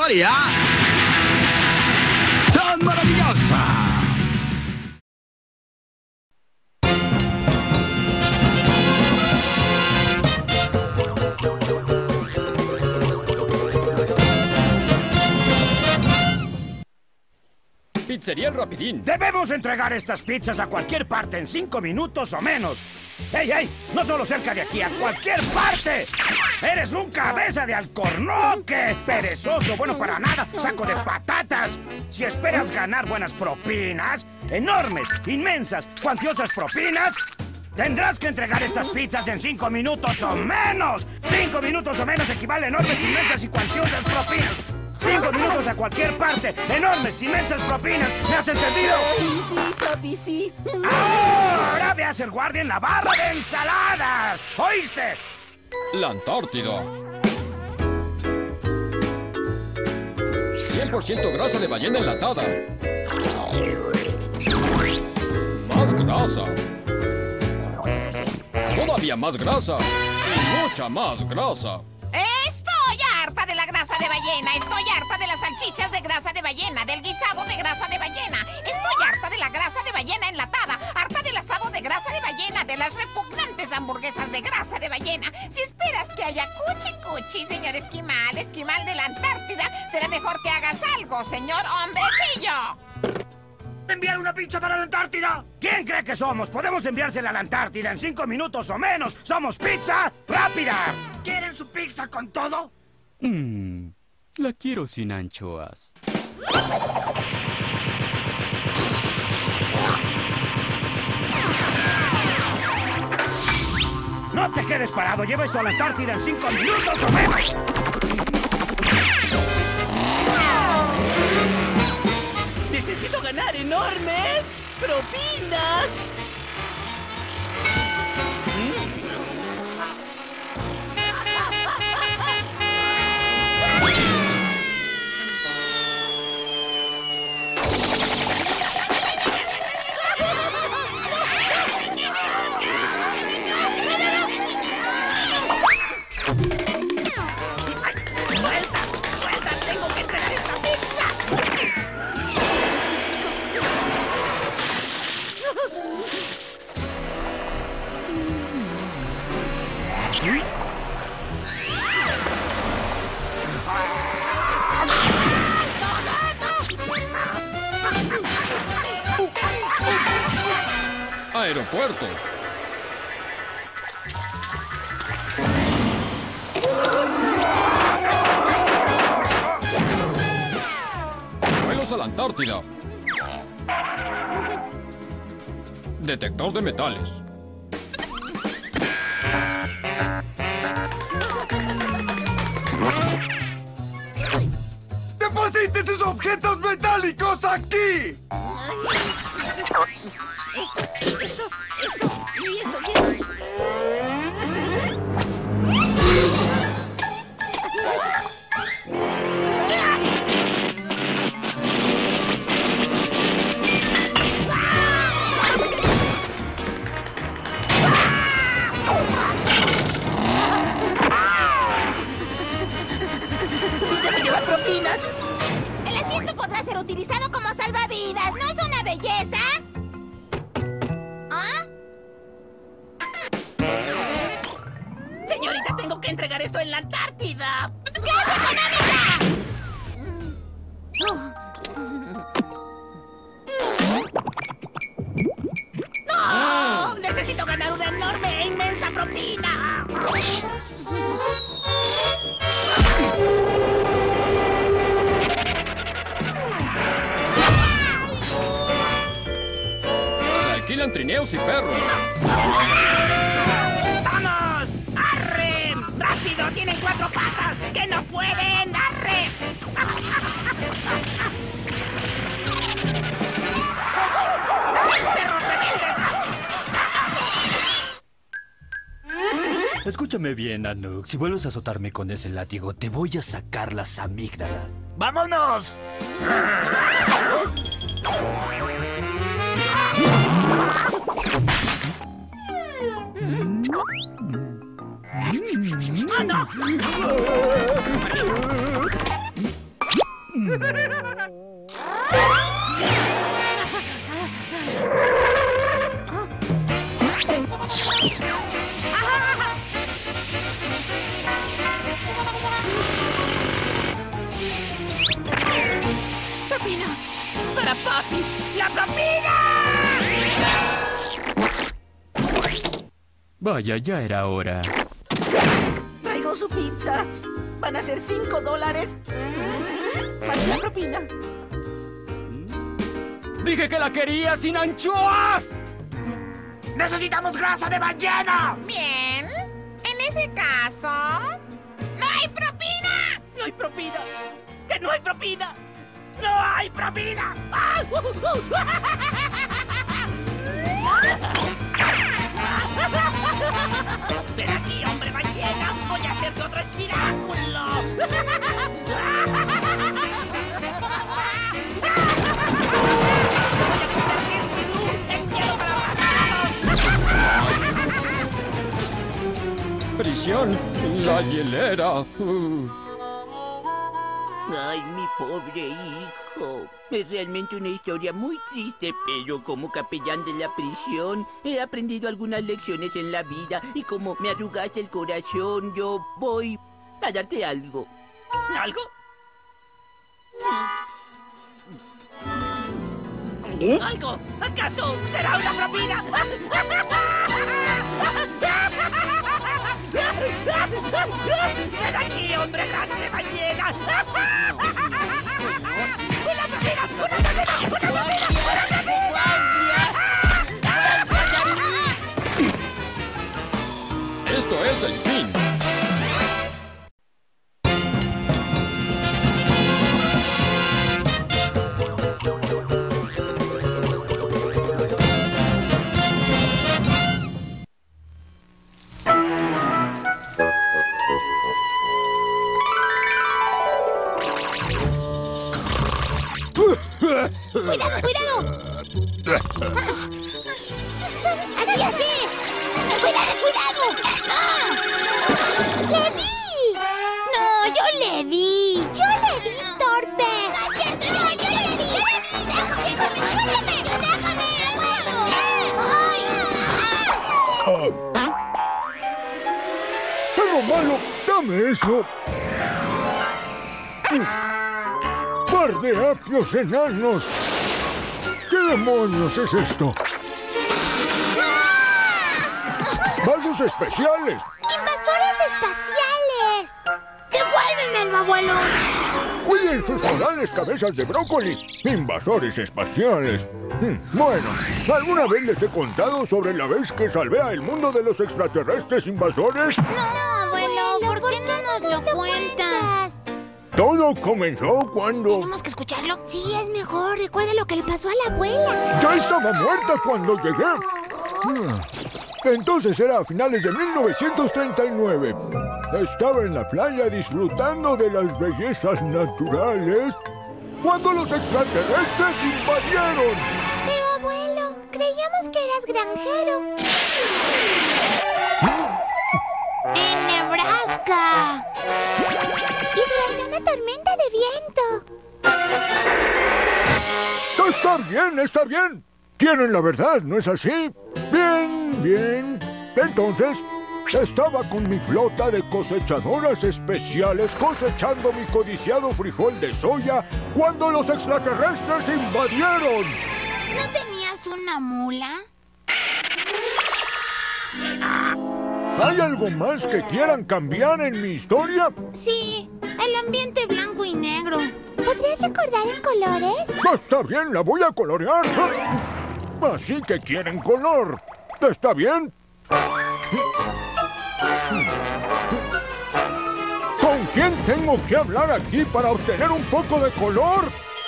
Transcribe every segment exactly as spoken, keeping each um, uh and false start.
historia tan maravillosa. Pizzería El Rapidín. Debemos entregar estas pizzas a cualquier parte en cinco minutos o menos. ¡Ey, ey! No solo cerca de aquí, a cualquier parte. ¡Eres un cabeza de alcornoque! ¡Perezoso, bueno para nada! ¡Saco de patatas! Si esperas ganar buenas propinas, enormes, inmensas, cuantiosas propinas, tendrás que entregar estas pizzas en cinco minutos o menos. Cinco minutos o menos equivale a enormes, inmensas y cuantiosas propinas. Cinco minutos a cualquier parte. Enormes, inmensas propinas. ¿Me has entendido? Sí, sí, papi, sí. Ahora veas el guardia en la barra de ensaladas. ¿Oíste? La Antártida. cien por ciento grasa de ballena enlatada. Más grasa. Todavía más grasa. Y mucha más grasa. Estoy harta de la grasa de ballena. Estoy harta de las salchichas de grasa de ballena, del guisado de grasa de ballena. Estoy harta de la grasa de ballena enlatada, harta del asado de grasa de ballena, de las repugnantes hamburguesas de grasa de ballena. Si esperas que haya cuchi cuchi, señor esquimal, esquimal de la Antártida, será mejor que hagas algo, señor hombrecillo. ¿Enviar una pizza para la Antártida? ¿Quién cree que somos? Podemos enviársela a la Antártida en cinco minutos o menos. ¡Somos pizza rápida! ¿Quieren su pizza con todo? Mmm, la quiero sin anchoas. No te quedes parado. Lleva esto a la Antártida en cinco minutos o menos. Necesito ganar enormes propinas. ¡Suelta! ¡Suelta! ¡Tengo que entregar esta pizza! Aeropuerto. Vuelos a la Antártida. Detector de metales. ¡Deposite sus objetos metálicos aquí! Esto, esto, esto y esto bien. ¿Debo llevar propinas? El asiento podrá ser utilizado como salvavidas. ¿No es una belleza? ¿Ah? Señorita, tengo que entregar esto en la Antártida. ¡Clase económica! ¡No! ¡Necesito ganar una enorme e inmensa propina! Se alquilan trineos y perros. ¡Vamos! ¡Arre! ¡Rápido! ¡Tienen cuatro patas! ¡Que no pueden! ¡Arre! ¡Perros rebeldes! Escúchame bien, Nanook. Si vuelves a azotarme con ese látigo, te voy a sacar las amígdalas. ¡Vámonos! ¡Ah, no! ¡Propina! ¡Para papi! ¡La propina! Vaya, ya era hora. Traigo su pizza. Van a ser cinco dólares. Más la propina. ¡Dije que la quería sin anchoas! ¡Necesitamos grasa de ballena! Bien. En ese caso, ¡no hay propina! ¡No hay propina! ¡Que no hay propina! ¡No hay propina! ¡Ah! ¡Ven aquí, hombre ballena! ¡Voy a hacerte otro espiráculo! Prisión, la hielera. Uh. Ay, mi pobre hijo. Es realmente una historia muy triste, pero como capellán de la prisión he aprendido algunas lecciones en la vida y como me arrugaste el corazón, yo voy a darte algo. ¿Algo? ¿Algo? ¿Acaso será una propina? ¡Ven aquí, hombre grasa de ballena! ¡Una propina! ¡Una propina! ¡Una propina! ¡Una propina! Esto es el fin. ¡Cuidado, cuidado! ¡Así, así! ¡Cuidado, cuidado! ¡Ah! ¡Le di! ¡No, yo le di! ¡Yo le di, torpe! ¡No es cierto! ¡Yo le di, yo le di! ¡Yo le di! ¡Déjame, déjame! ¡Déjame! ¡Déjame! ¡Ay! ¡Perro malo! ¡Dame eso! ¡Par de apios enanos! ¿Qué demonios es esto? ¡Vasos especiales! ¡Invasores espaciales! ¡Devuélveme el abuelo! ¡Cuiden sus morales, cabezas de brócoli! ¡Invasores espaciales! Hmm, Bueno, ¿alguna vez les he contado sobre la vez que salvé a el mundo de los extraterrestres invasores? No, abuelo, ¿por qué no nos lo cuentas? Todo comenzó cuando... ¿Tenemos que escucharlo? Sí, es mejor. Recuerda lo que le pasó a la abuela. ¡Ya estaba muerta cuando llegué! Hmm, Entonces era a finales de mil novecientos treinta y nueve. Estaba en la playa disfrutando de las bellezas naturales cuando los extraterrestres invadieron. Pero, abuelo, creíamos que eras granjero. ¡En Nebraska! Y durante una tormenta de viento. ¡Está bien, está bien! Tienen la verdad, ¿no es así? Bien, bien. Entonces, estaba con mi flota de cosechadoras especiales cosechando mi codiciado frijol de soya cuando los extraterrestres invadieron. ¿No tenías una mula? ¿Hay algo más que quieran cambiar en mi historia? Sí, el ambiente blanco y negro. ¿Podrías recordar en colores? Está bien, la voy a colorear. Así que quieren color. ¿Está bien? ¿Con quién tengo que hablar aquí para obtener un poco de color?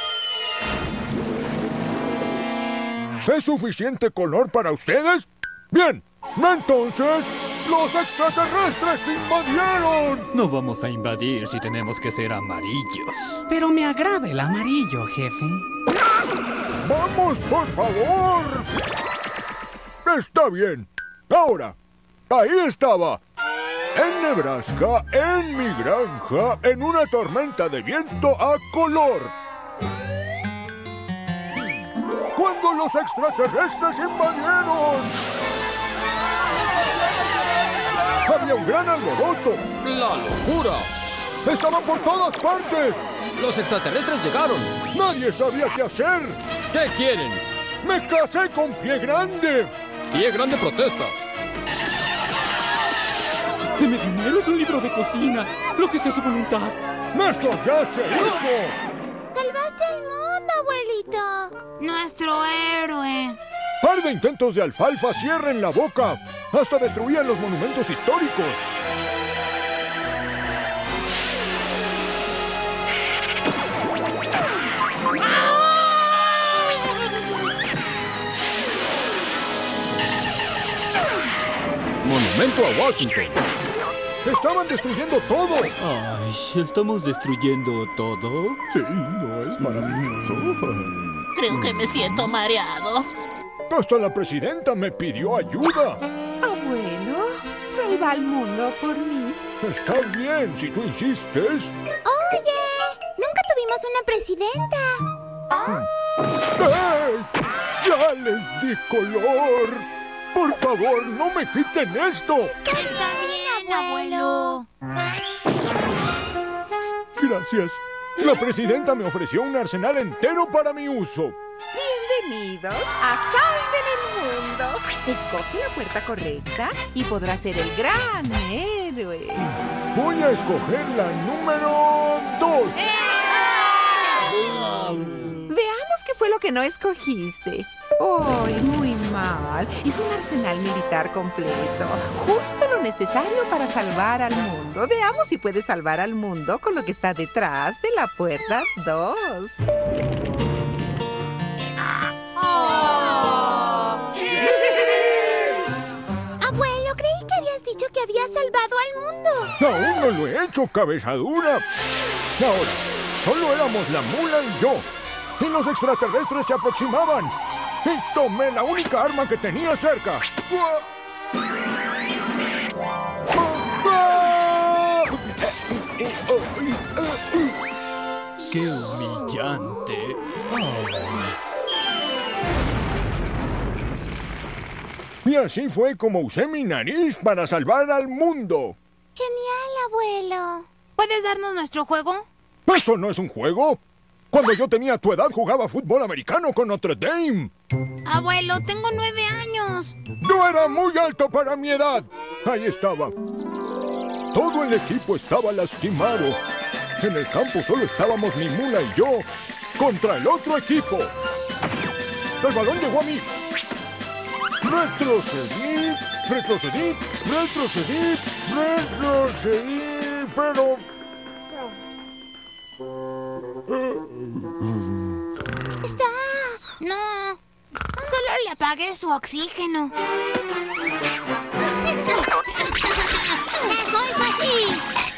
¿Es suficiente color para ustedes? Bien, entonces, los extraterrestres invadieron. No vamos a invadir si tenemos que ser amarillos. Pero me agrada el amarillo, jefe. ¡Vamos, por favor! Está bien. Ahora, ahí estaba. En Nebraska, en mi granja, en una tormenta de viento a color. Cuando los extraterrestres invadieron. Había un gran alboroto. ¡La locura! Estaban por todas partes. Los extraterrestres llegaron. Nadie sabía qué hacer. ¿Qué quieren? ¡Me casé con Pie Grande! Pie Grande protesta. Deme dinero, es un libro de cocina. Lo que sea su voluntad. ¡Eso ya se hizo! ¡Salvaste el mundo, abuelito! Nuestro héroe. Par de intentos de alfalfa cierren la boca. Hasta destruían los monumentos históricos. Monumento a Washington. ¡Estaban destruyendo todo! Ay, ¿estamos destruyendo todo? Sí, no es maravilloso. Creo que me siento mareado. Hasta la presidenta me pidió ayuda. Abuelo, salva al mundo por mí. Está bien, si tú insistes. Oye, nunca tuvimos una presidenta. ¡Ey! ¡Ya les di color! ¡Por favor, no me quiten esto! Está bien, abuelo. Gracias. La presidenta me ofreció un arsenal entero para mi uso. Bienvenidos a Salven el Mundo. Escoge la puerta correcta y podrás ser el gran héroe. Voy a escoger la número dos. Veamos qué fue lo que no escogiste. ¡Ay, muy mal! Es un arsenal militar completo. Justo lo necesario para salvar al mundo. Veamos si puedes salvar al mundo con lo que está detrás de la puerta dos. Abuelo, creí que habías dicho que habías salvado al mundo. Aún no lo he hecho, cabeza dura. Ahora, solo éramos la mula y yo. Y los extraterrestres se aproximaban. Y tomé la única arma que tenía cerca. ¡Qué humillante! Y así fue como usé mi nariz para salvar al mundo. Genial, abuelo. ¿Puedes darnos nuestro juego? ¿Eso no es un juego? Cuando yo tenía tu edad jugaba fútbol americano con Notre Dame. Abuelo, tengo nueve años. Yo era muy alto para mi edad. Ahí estaba. Todo el equipo estaba lastimado. En el campo solo estábamos mi mula y yo contra el otro equipo. El balón llegó a mí. Retrocedí, retrocedí, retrocedí, retrocedí, pero... Está... No. Solo le apagué su oxígeno. Eso, eso así.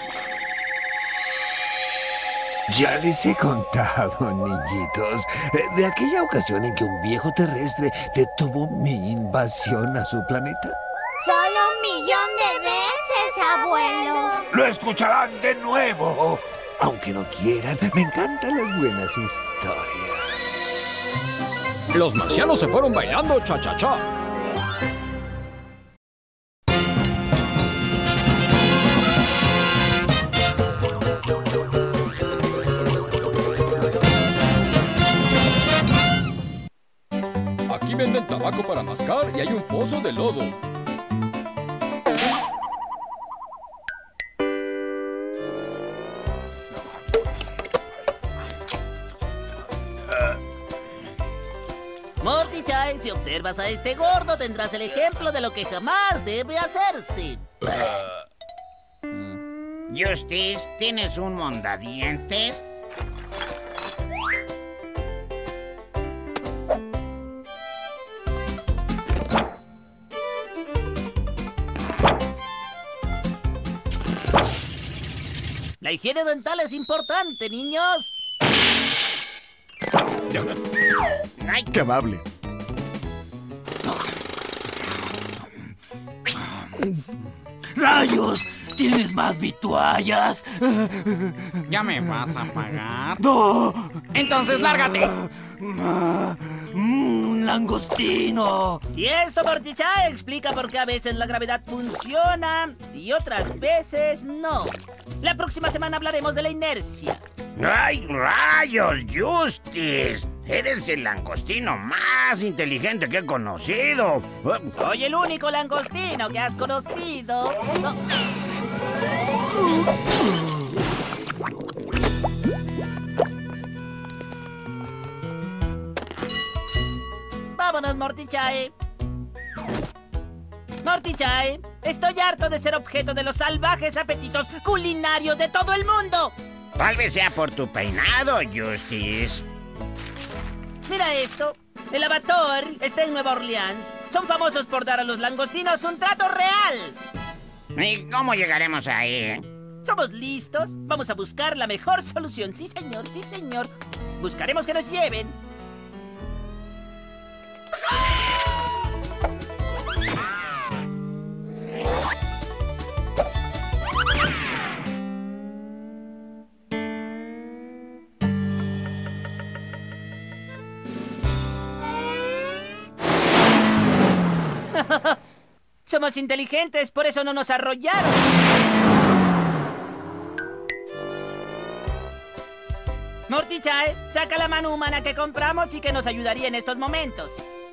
Ya les he contado, niñitos, de aquella ocasión en que un viejo terrestre detuvo mi invasión a su planeta. Solo un millón de veces, abuelo. Lo escucharán de nuevo. Aunque no quieran, me encantan las buenas historias. Los marcianos se fueron bailando cha-cha-cha. Aquí venden tabaco para mascar y hay un foso de lodo. Morty Child, si observas a este gordo, tendrás el ejemplo de lo que jamás debe hacerse. Justice, ¿tienes un mondadientes? La higiene dental es importante, niños. ¡Ay, qué amable! ¡Rayos! ¿Tienes más vituallas? ¿Ya me vas a pagar? ¡No! ¡Entonces lárgate! Mm, ¡Un langostino! Y esto, Mortichai, explica por qué a veces la gravedad funciona y otras veces no. La próxima semana hablaremos de la inercia. ¡Ay, rayos, Justice! Eres el langostino más inteligente que he conocido. Soy el único langostino que has conocido. Oh. Vámonos, Mortichai. Mortichai, estoy harto de ser objeto de los salvajes apetitos culinarios de todo el mundo. Tal vez sea por tu peinado, Justice. Mira esto. El Abator está en Nueva Orleans. Son famosos por dar a los langostinos un trato real. ¿Y cómo llegaremos ahí? ¿Somos listos? Vamos a buscar la mejor solución. Sí, señor, sí, señor. Buscaremos que nos lleven. Somos inteligentes, por eso no nos arrollaron. Mortichai, saca la mano humana que compramos y que nos ayudaría en estos momentos.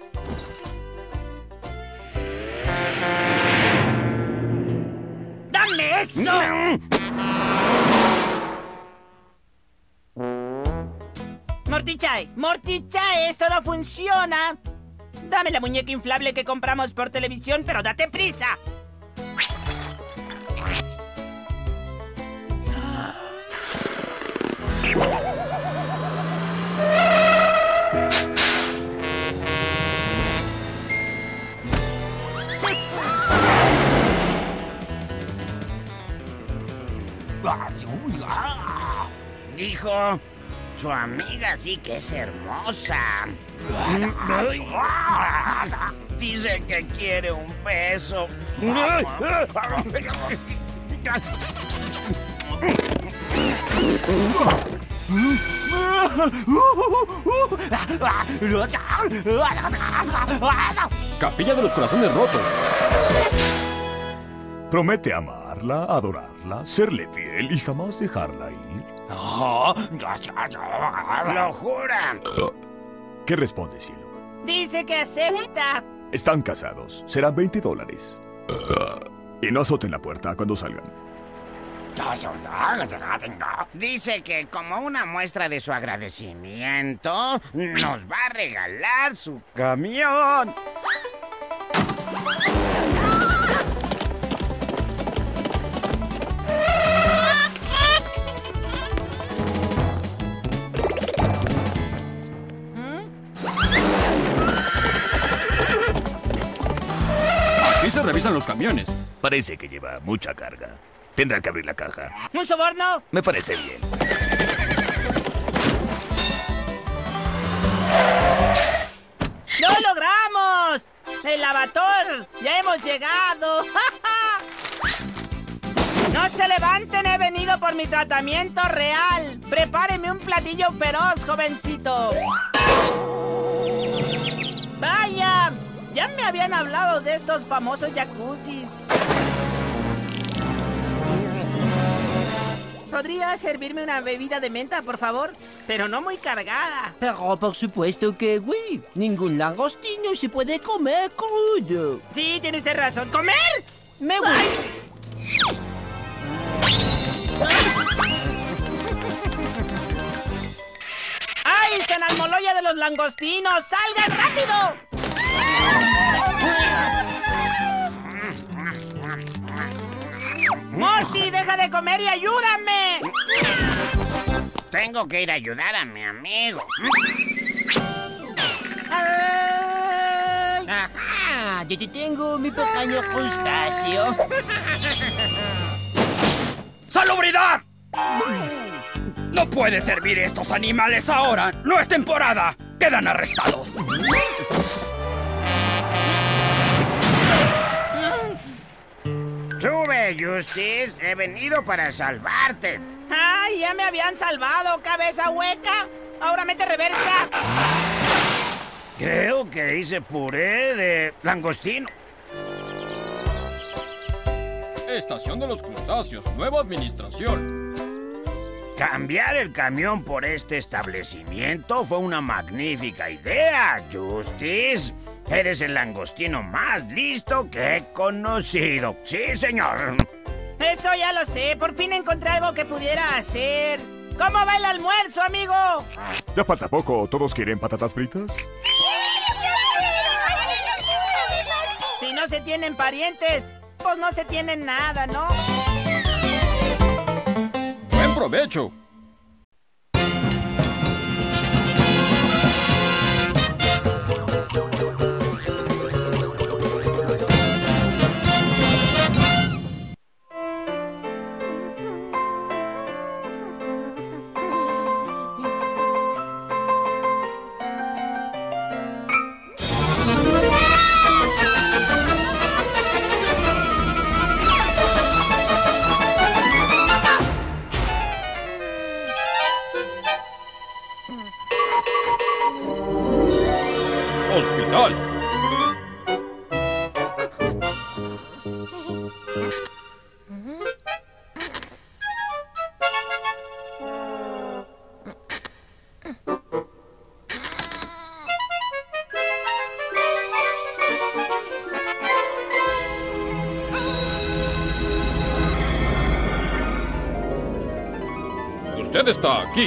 ¡Dame eso! Mortichai, Mortichai, esto no funciona. Dame la muñeca inflable que compramos por televisión, pero date prisa. Dijo, su amiga sí que es hermosa. Dice que quiere un beso. Capilla de los Corazones Rotos. Promete amarla, adorarla, serle fiel y jamás dejarla ir. ¡Lo jura! ¿Qué responde, cielo? Dice que acepta. Están casados. Serán veinte dólares. Y no azoten la puerta cuando salgan. Dice que como una muestra de su agradecimiento, nos va a regalar su camión. Aquí se revisan los camiones. Parece que lleva mucha carga. Tendrá que abrir la caja. ¿Un soborno? Me parece bien. ¡Lo logramos! ¡El Abator! ¡Ya hemos llegado! ¡No se levanten! He venido por mi tratamiento real. Prepáreme un platillo feroz, jovencito. ¡Vaya! Ya me habían hablado de estos famosos jacuzzis. ¿Podría servirme una bebida de menta, por favor? Pero no muy cargada. Pero por supuesto que oui. Ningún langostino se puede comer crudo. Sí, tiene usted razón. ¿Comer? Me voy. ¡Ay, San Almoloya de los langostinos! ¡Salgan rápido! ¡Morty, deja de comer y ayúdame! Tengo que ir a ayudar a mi amigo. ¡Ay! ¡Ajá! Yo te tengo mi pequeño crustáceo. ¡Salubridad! ¡No puede servir estos animales ahora! ¡No es temporada! ¡Quedan arrestados! Sube, Justice. He venido para salvarte. ¡Ay, ya me habían salvado, cabeza hueca! ¡Ahora mete reversa! Creo que hice puré de langostino. Estación de los crustáceos, nueva administración. Cambiar el camión por este establecimiento fue una magnífica idea, Justice. Eres el langostino más listo que he conocido. Sí, señor. Eso ya lo sé. Por fin encontré algo que pudiera hacer. ¿Cómo va el almuerzo, amigo? Ya falta poco. ¿Todos quieren patatas fritas? Si no se tienen parientes, pues no se tienen nada, ¿no? ¡Buen provecho! Hospital. Usted está aquí.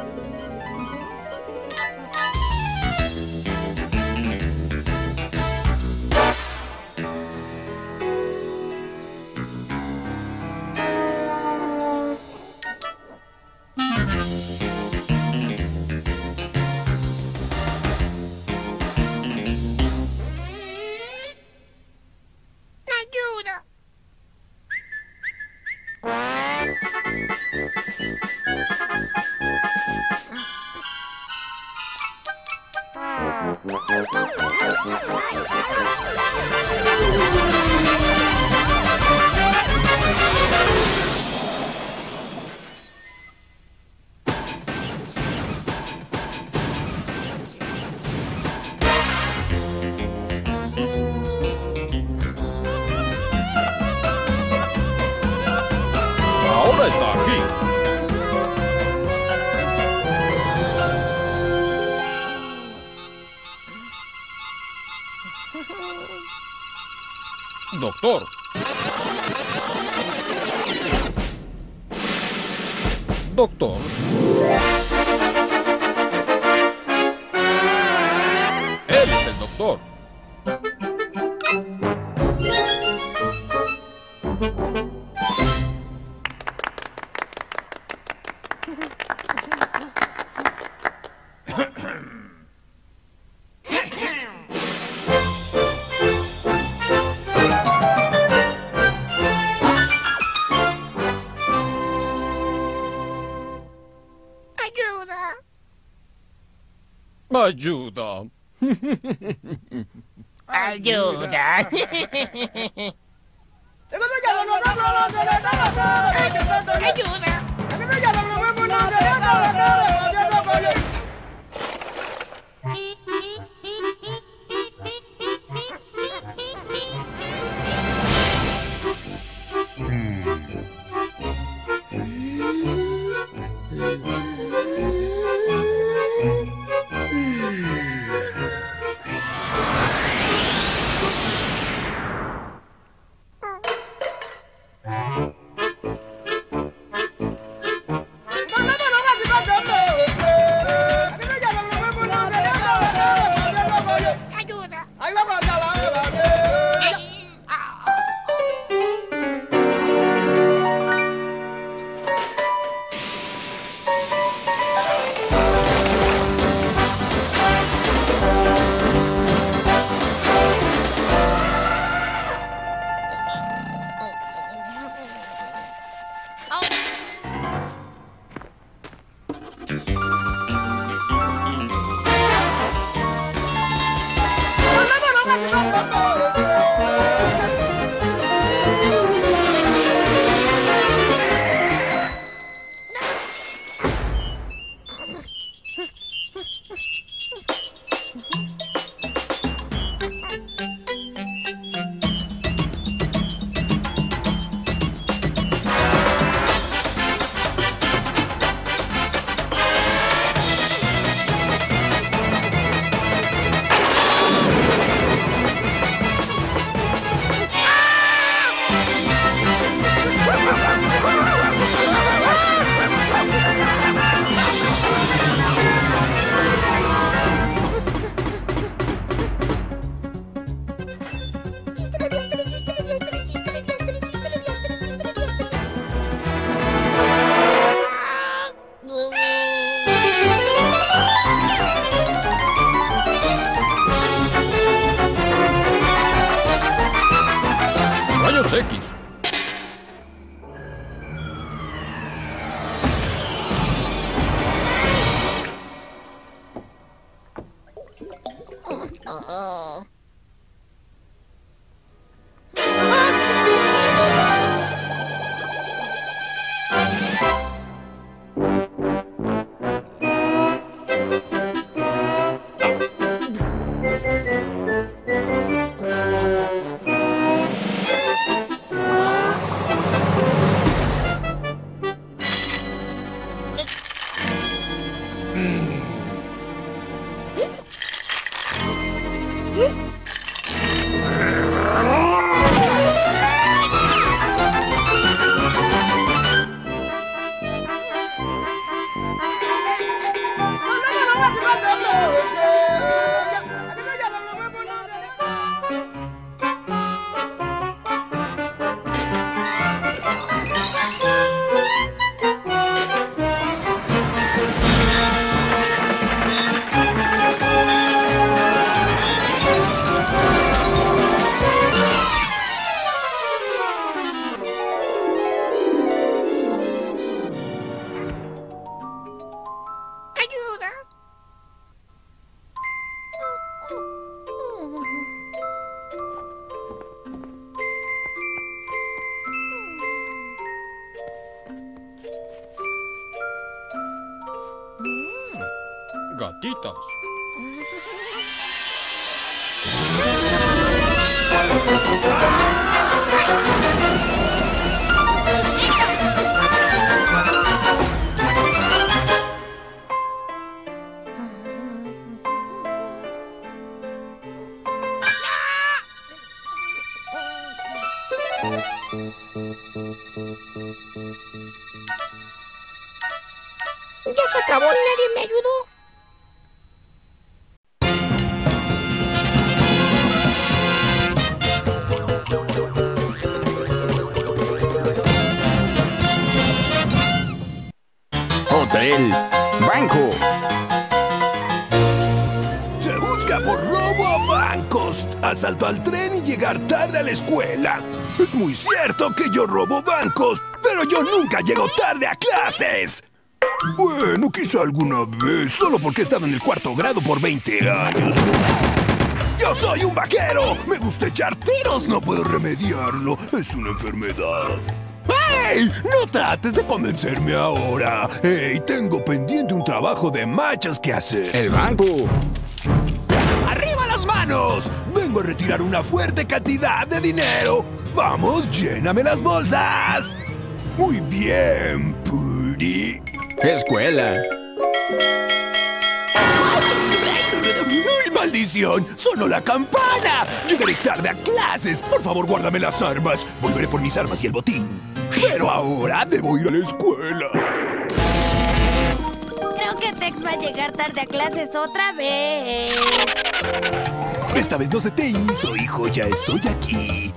Ahora está aquí. Doctor. Doctor. Él es el doctor. Ayuda. Ayuda. Ayuda. Gatitos. Ya se acabó y nadie me ayudó. Hotel Banco. Se busca por robo a bancos, asalto al tren y llegar tarde a la escuela. Es muy cierto que yo robo bancos, pero yo nunca llego tarde a clases. Bueno, quizá alguna vez, solo porque he estado en el cuarto grado por veinte años. ¡Yo soy un vaquero! ¡Me gusta echar tiros! No puedo remediarlo. Es una enfermedad. ¡Hey! No trates de convencerme ahora. ¡Hey! Tengo pendiente un trabajo de machos que hacer. El banco. ¡Arriba las manos! Vengo a retirar una fuerte cantidad de dinero. ¡Vamos, lléname las bolsas! Muy bien, Puri. Escuela. ¡Ay, maldición! ¡Sonó la campana! Llegaré tarde a clases. Por favor, guárdame las armas. Volveré por mis armas y el botín. Pero ahora debo ir a la escuela. Creo que Tex va a llegar tarde a clases otra vez. Esta vez no se te hizo, hijo. Ya estoy aquí.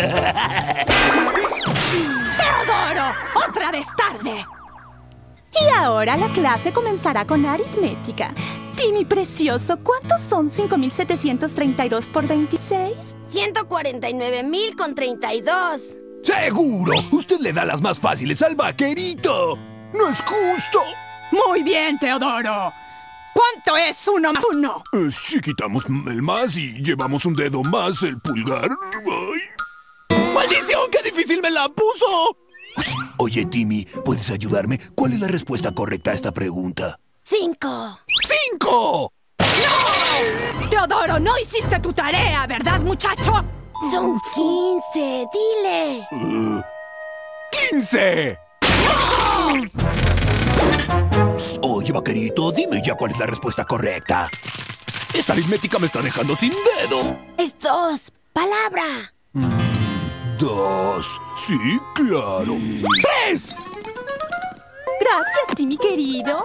¡Teodoro! ¡Otra vez tarde! Y ahora la clase comenzará con aritmética. Timmy precioso, ¿cuántos son cinco mil setecientos treinta y dos por veintiséis? ciento cuarenta y nueve mil con treinta y dos. ¡Seguro! Usted le da las más fáciles al vaquerito. ¡No es justo! Muy bien, Teodoro. ¿Cuánto es uno más uno? Eh, si quitamos el más y llevamos un dedo más, el pulgar... ¡Ay! ¡Maldición! ¡Qué difícil me la puso! Oye, Timmy, ¿puedes ayudarme? ¿Cuál es la respuesta correcta a esta pregunta? Cinco. ¡Cinco! ¡No! Teodoro, no hiciste tu tarea, ¿verdad, muchacho? Son quince, dile. Uh, ¡Quince! ¡No! Oye, vaquerito, dime ya cuál es la respuesta correcta. Esta aritmética me está dejando sin dedos. Es dos. Palabra. Dos. Sí, claro. ¡Tres! Gracias, Timmy querido.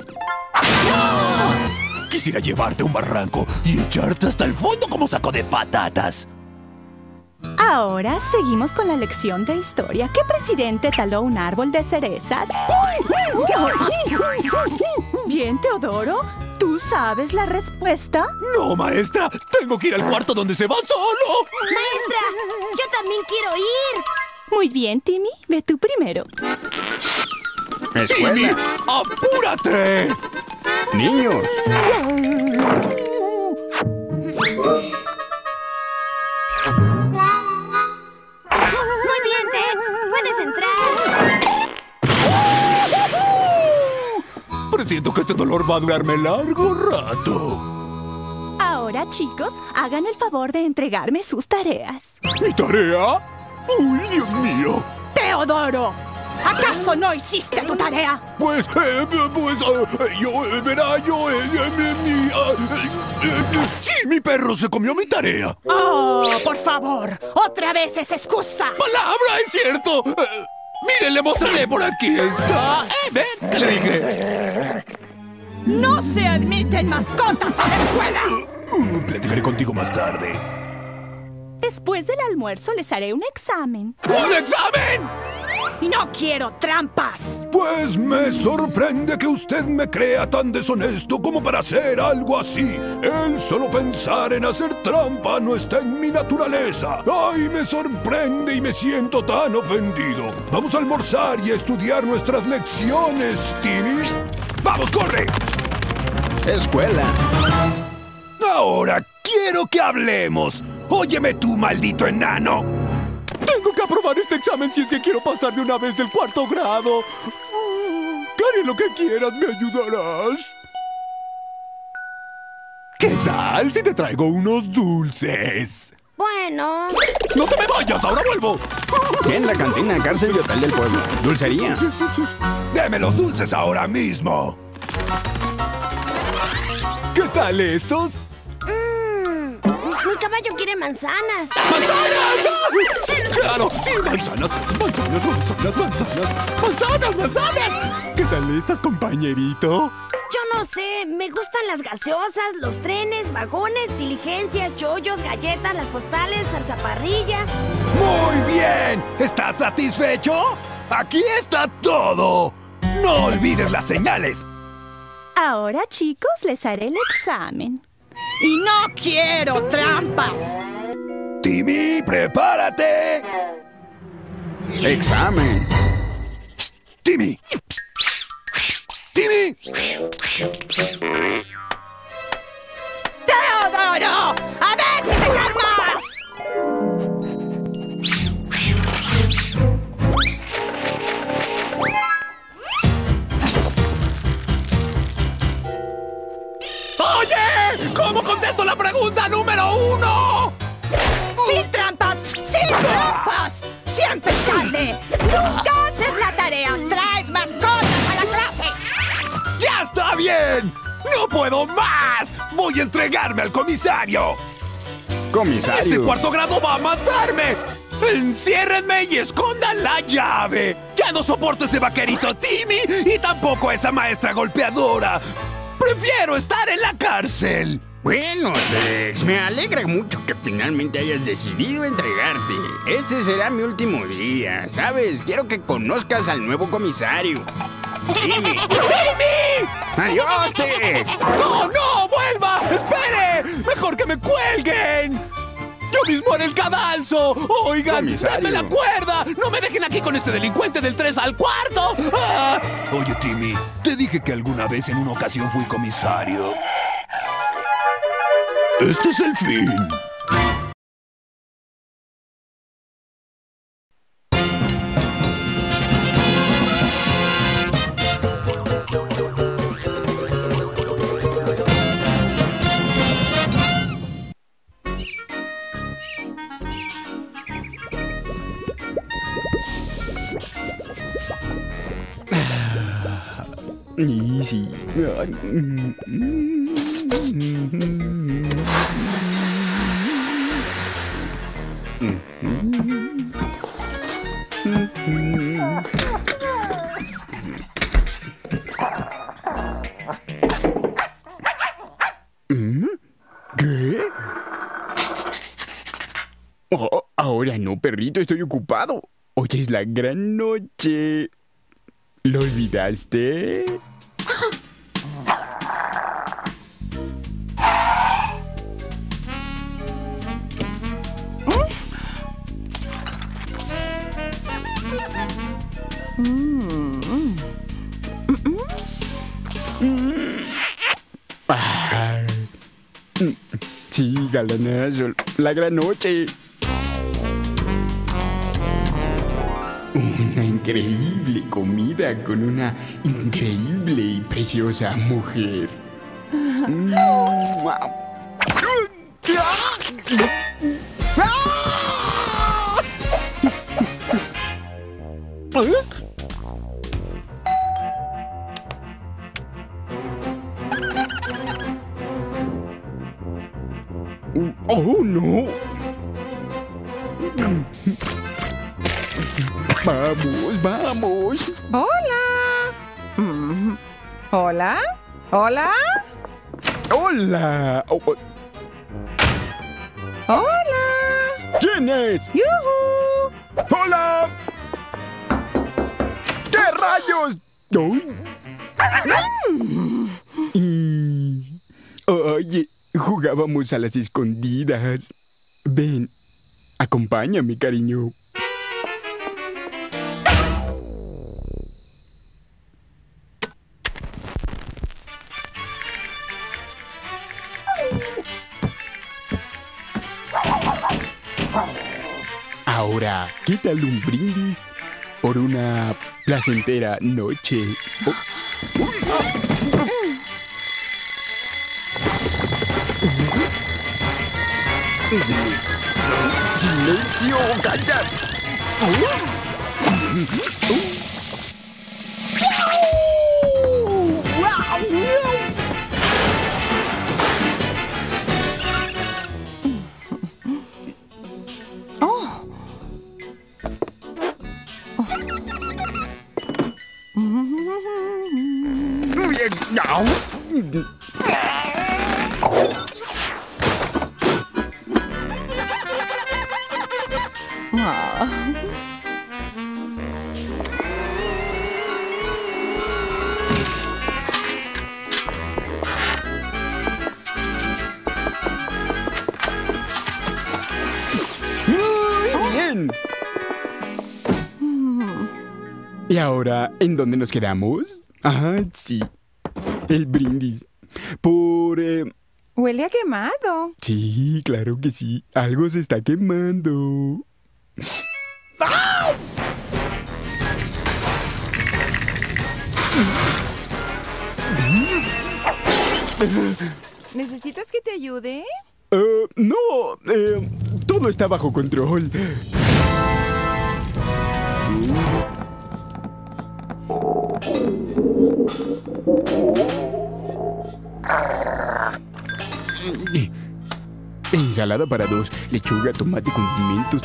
¡No! Quisiera llevarte a un barranco y echarte hasta el fondo como saco de patatas. Ahora seguimos con la lección de historia. ¿Qué presidente taló un árbol de cerezas? Bien, Teodoro. ¿Tú sabes la respuesta? No, maestra. Tengo que ir al cuarto donde se va solo. Maestra, yo también quiero ir. Muy bien, Timmy. Ve tú primero. Escuela. Timmy, apúrate. Niños. Muy bien, Tex. Puedes entrar. Presiento que este dolor va a durarme largo rato. Ahora, chicos, hagan el favor de entregarme sus tareas. ¿Mi tarea? ¡Uy, Dios mío! ¡Teodoro! ¿Acaso no hiciste tu tarea? Pues, eh, pues, uh, yo, eh, verá, yo, eh, eh, mi, mi, uh, eh, eh, sí, mi perro se comió mi tarea. ¡Oh, por favor! ¡Otra vez esa excusa! ¡Palabra, es cierto! Eh, ¡Miren, le mostraré! ¡Por aquí está! ¡Eh, ven! ¿Qué le dije? ¡No se admiten mascotas a la escuela! Uh, uh, platicaré contigo más tarde. Después del almuerzo les haré un examen. ¡Un examen! ¡Y no quiero trampas! Pues me sorprende que usted me crea tan deshonesto como para hacer algo así. El solo pensar en hacer trampa no está en mi naturaleza. ¡Ay, me sorprende y me siento tan ofendido! Vamos a almorzar y a estudiar nuestras lecciones, Timmy. ¡Vamos, corre! Escuela. Ahora quiero que hablemos. Óyeme tú, maldito enano. Tengo que aprobar este examen si es que quiero pasar de una vez del cuarto grado. Haré lo que quieras, ¿me ayudarás? ¿Qué tal si te traigo unos dulces? Bueno. ¡No te me vayas! ¡Ahora vuelvo! En la cantina, cárcel y hotel del pueblo. Dulcería. ¡Deme los dulces ahora mismo! ¿Qué tal estos? Mmm. Mi caballo quiere manzanas. ¡Manzanas! ¡Ah! ¡Sí, claro! ¡Sí, manzanas! ¡Manzanas, manzanas, manzanas! ¡Manzanas, manzanas! ¿Qué tal estas, compañerito? Yo no sé, me gustan las gaseosas, los trenes, vagones, diligencias, chollos, galletas, las postales, zarzaparrilla. ¡Muy bien! ¿Estás satisfecho? ¡Aquí está todo! ¡No olvides las señales! Ahora, chicos, les haré el examen. ¡Y no quiero trampas! ¡Timmy, prepárate! Examen. ¡Timmy! ¡Timmy! ¡Teodoro! ¡A ver si te calmas! ¡Oye! ¿Cómo contesto la pregunta número uno? ¡Sin trampas! ¡Sin trampas! ¡Siempre tarde! ¡Nunca haces la tarea! ¡Traes mascotas a la clase! ¡Ya está bien! ¡No puedo más! ¡Voy a entregarme al comisario! Comisario. ¡Este cuarto grado va a matarme! ¡Enciérrenme y escondan la llave! ¡Ya no soporto ese vaquerito Timmy y tampoco a esa maestra golpeadora! ¡Prefiero estar en la cárcel! Bueno, Tex, me alegra mucho que finalmente hayas decidido entregarte. Este será mi último día, ¿sabes? Quiero que conozcas al nuevo comisario. ¡Timmy! ¡Timmy! ¡Adiós, Tex! ¡No, no! ¡Vuelva! ¡Espere! ¡Mejor que me cuelguen! ¡Yo mismo en el cadalso! ¡Oigan! Comisario. ¡Denme la cuerda! ¡No me dejen aquí con este delincuente del tres al cuarto! ¡Ah! Oye, Timmy, te dije que alguna vez en una ocasión fui comisario. Este es el fin. Easy. ¿Qué? Oh, ahora no, perrito, estoy ocupado. Hoy es la gran noche. ¿Lo olvidaste? Ah, sí, galanazo, la gran noche. Una increíble comida con una increíble y preciosa mujer. Mm. ¡Oh, no! ¡Vamos, vamos! ¡Hola! Mm. ¿Hola? ¿Hola? ¡Hola! Oh, oh. ¡Hola! ¿Quién es? ¡Yuhu! ¡Hola! ¿Qué rayos? Oh. Mm. Y... Oye, jugábamos a las escondidas. Ven, acompáñame, cariño. Ahora, ¿qué tal un brindis por una placentera noche? Oh. ¡Silencio! ¡Calla! ¿Y ahora en dónde nos quedamos? Ah, sí. El brindis. Por... Eh... Huele a quemado. Sí, claro que sí. Algo se está quemando. ¡Ah! ¿Necesitas que te ayude? Uh, no, eh, todo está bajo control. Ensalada para dos, lechuga, tomate, condimentos.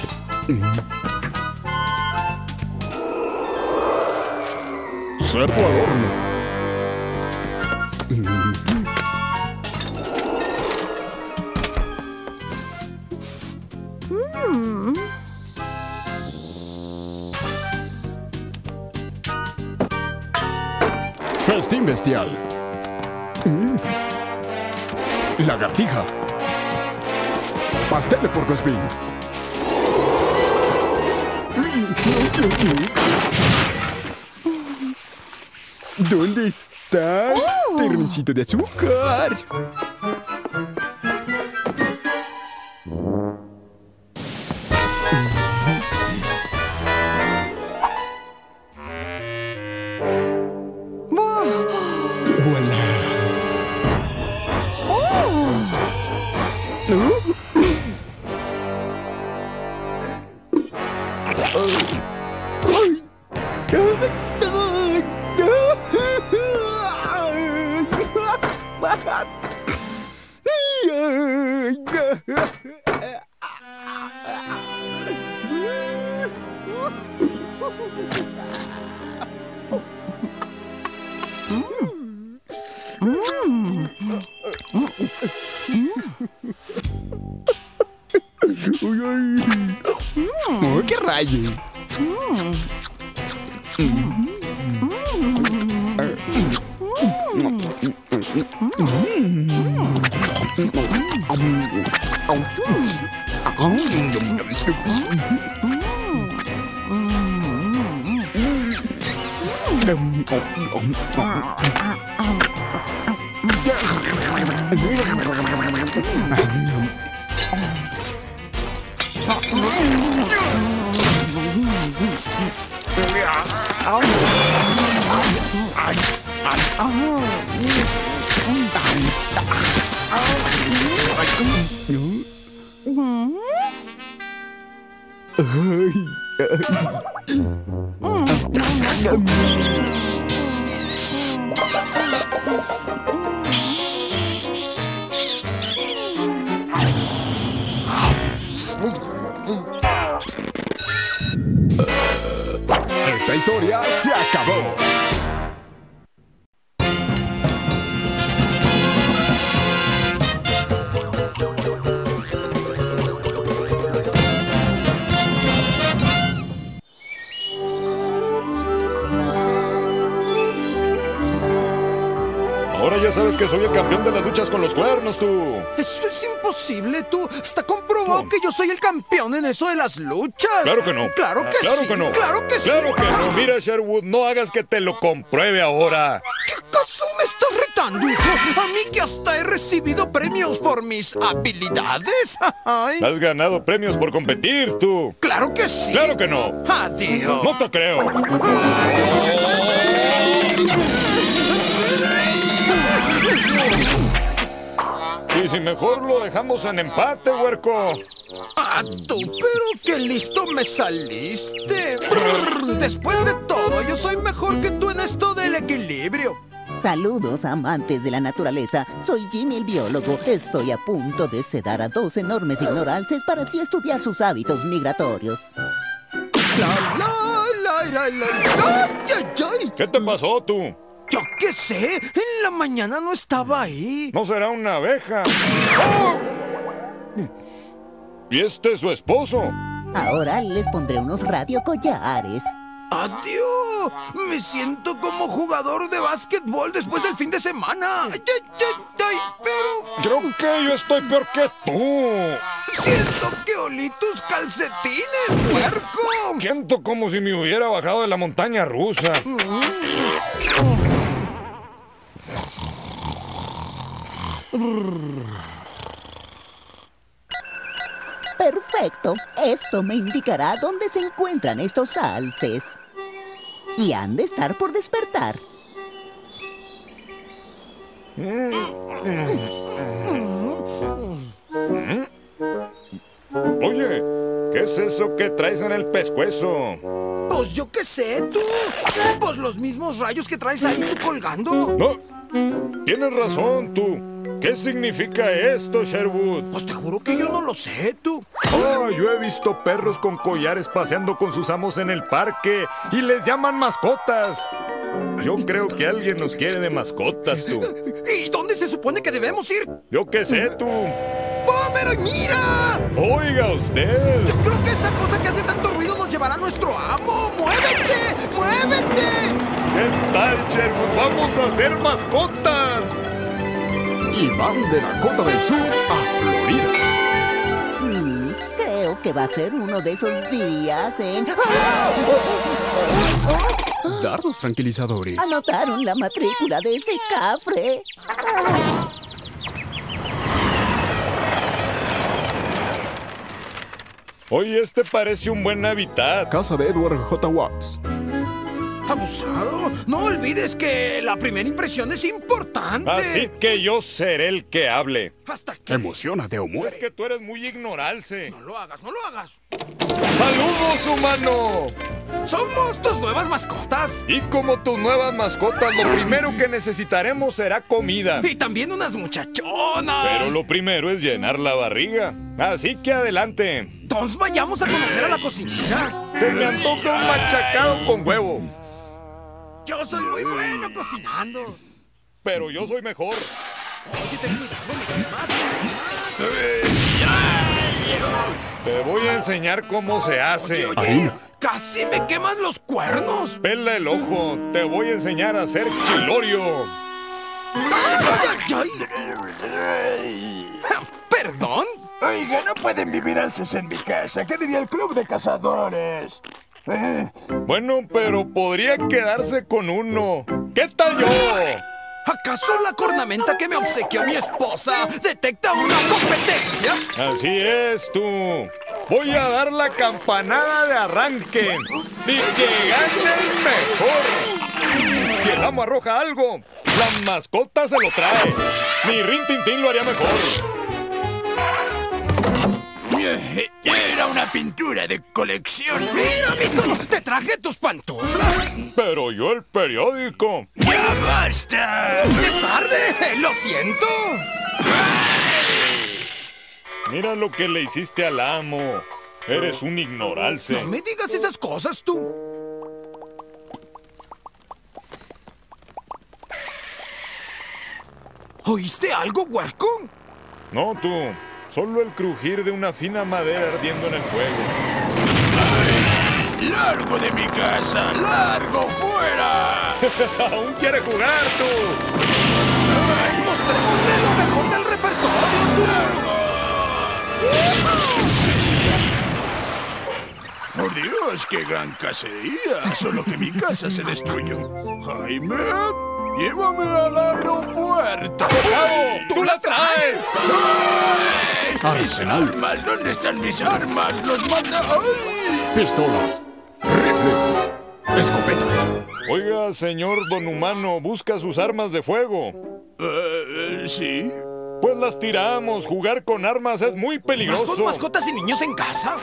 Cerdo al horno. Mm. Festín bestial. Mm. Lagartija. Pastel de porcoespín. ¿Dónde está? Oh. Terroncito de azúcar. Oh, ¡qué rayo! Esta historia se acabó. Ahora ya sabes que soy el campeón de las luchas con los cuernos, tú. Eso es imposible, tú. Está comprobado no. que yo soy el campeón en eso de las luchas. Claro que no. Claro que claro sí. Que no. Claro que sí. Claro que no. Mira, Sherwood, no hagas que te lo compruebe ahora. ¿Qué acaso me estás retando, hijo? A mí que hasta he recibido premios por mis habilidades. Ay. Has ganado premios por competir, tú. Claro que sí. Claro que no. Adiós. No te creo. Y si mejor lo dejamos en empate, huerco. Ah, tú, pero qué listo me saliste. Brr, después de todo, yo soy mejor que tú en esto del equilibrio. Saludos, amantes de la naturaleza. Soy Jimmy el biólogo. Estoy a punto de sedar a dos enormes ignorances para así estudiar sus hábitos migratorios. La, la, la, la, la, la. Ay, ay, ay. ¿Qué te pasó, tú? Yo qué sé. En la mañana no estaba ahí. ¿No será una abeja? ¡Oh! ¿Y este es su esposo? Ahora les pondré unos radiocollares. ¡Adiós! Me siento como jugador de básquetbol después del fin de semana. ¡Ay, ay, ay! Pero... Creo que yo estoy peor que tú. Siento que olí tus calcetines, puerco. Siento como si me hubiera bajado de la montaña rusa. Perfecto. Esto me indicará dónde se encuentran estos alces. Y han de estar por despertar. Oye, ¿qué es eso que traes en el pescuezo? Pues yo qué sé, tú. Pues los mismos rayos que traes ahí tú colgando. No, tienes razón, tú. ¿Qué significa esto, Sherwood? Pues te juro que yo no lo sé, tú. Oh, yo he visto perros con collares paseando con sus amos en el parque y les llaman mascotas. Yo creo que alguien nos quiere de mascotas, tú. ¿Y dónde se supone que debemos ir? Yo qué sé, tú. ¡Pómero, mira! Oiga usted. Yo creo que esa cosa que hace tanto ruido nos llevará a nuestro amo. ¡Muévete! ¡Muévete! ¿Qué tal, Sherwood? ¡Vamos a hacer mascotas! Y van de Dakota del Sur a Florida. Mm, creo que va a ser uno de esos días en... Dardos tranquilizadores. Anotaron la matrícula de ese cafre. Ah. Oye, este parece un buen hábitat. Casa de Edward J. Watts. ¡Abusado! No olvides que la primera impresión es importante. Así que yo seré el que hable. Hasta que... Emocionate o muere. Es que tú eres muy ignoralce. No lo hagas, no lo hagas. ¡Saludos, humano! ¡Somos tus nuevas mascotas! Y como tus nuevas mascotas, lo primero que necesitaremos será comida. Y también unas muchachonas. Pero lo primero es llenar la barriga. Así que adelante. Entonces vayamos a conocer a la cocinera. Te me antoja un machacado con huevo. Yo soy muy bueno cocinando. Pero yo soy mejor. Oye, ten cuidado, me más, más. Te voy a enseñar cómo se hace. Oye, oye, casi me quemas los cuernos. Pela el ojo. Te voy a enseñar a hacer chilorio. ¡Ay, ay, ay! ¿Perdón? Oiga, no pueden vivir alces en mi casa. ¿Qué diría el club de cazadores? Eh. Bueno, pero podría quedarse con uno. ¿Qué tal yo? ¿Acaso la cornamenta que me obsequió mi esposa detecta una competencia? Así es, tú. Voy a dar la campanada de arranque. Y que gane el mejor. Si el amo arroja algo, la mascota se lo trae. Mi Rin Tin Tin lo haría mejor. Era una pintura de colección. ¡Mira, Mito! ¡Te traje tus pantuflas! Pero yo el periódico. ¡Ya basta! ¡Es tarde! ¡Lo siento! Mira lo que le hiciste al amo. Eres un ignoralce. No me digas esas cosas, tú. ¿Oíste algo, huerco? No, tú. Solo el crujir de una fina madera ardiendo en el fuego. ¡Ay! ¡Largo de mi casa! ¡Largo fuera! ¡Aún quiere jugar, tú! ¡Ay! ¡Mostrémosle lo mejor del repertorio, tú! ¡Largo! ¡Por Dios, qué gran cacería! Solo que mi casa se destruyó. ¡Jaime! ¡Llévame al aeropuerto! ¡Bravo! ¡Tú la traes! ¡Ay! ¡Mis armas! ¿Dónde están mis armas? ¡Los mata! ¡Ay! Pistolas, rifles, escopetas. Oiga, señor Don Humano, ¿busca sus armas de fuego? Uh, ¿Sí? Pues las tiramos. Jugar con armas es muy peligroso. ¿Más con mascotas y niños en casa?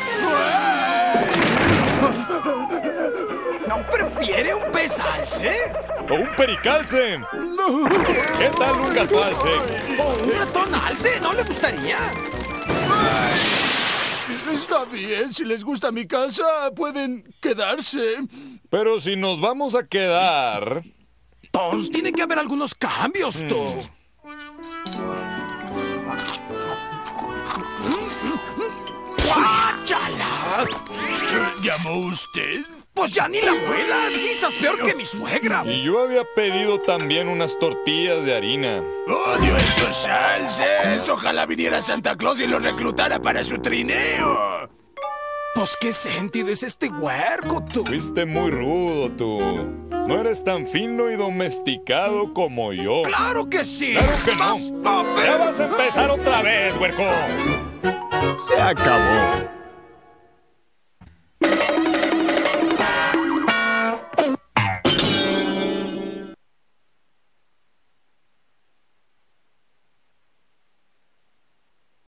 ¿No prefiere un pez alce? ¡O un pericalce! ¿Qué tal un gato alce? ¿O un ratón alce? ¿No le gustaría? Está bien, si les gusta mi casa, pueden quedarse. Pero si nos vamos a quedar... Tons, tiene que haber algunos cambios, tú. ¡Guáchala! ¿Llamó usted? Pues ya ni la abuela, guisas peor que mi suegra. Y yo había pedido también unas tortillas de harina. ¡Odio estos salses! Ojalá viniera Santa Claus y los reclutara para su trineo. Pues qué sentido es este huerco, tú. Fuiste muy rudo, tú. No eres tan fino y domesticado como yo. ¡Claro que sí! ¡Claro que Más... no! ¡Ya vas a empezar otra vez, huerco! Se acabó.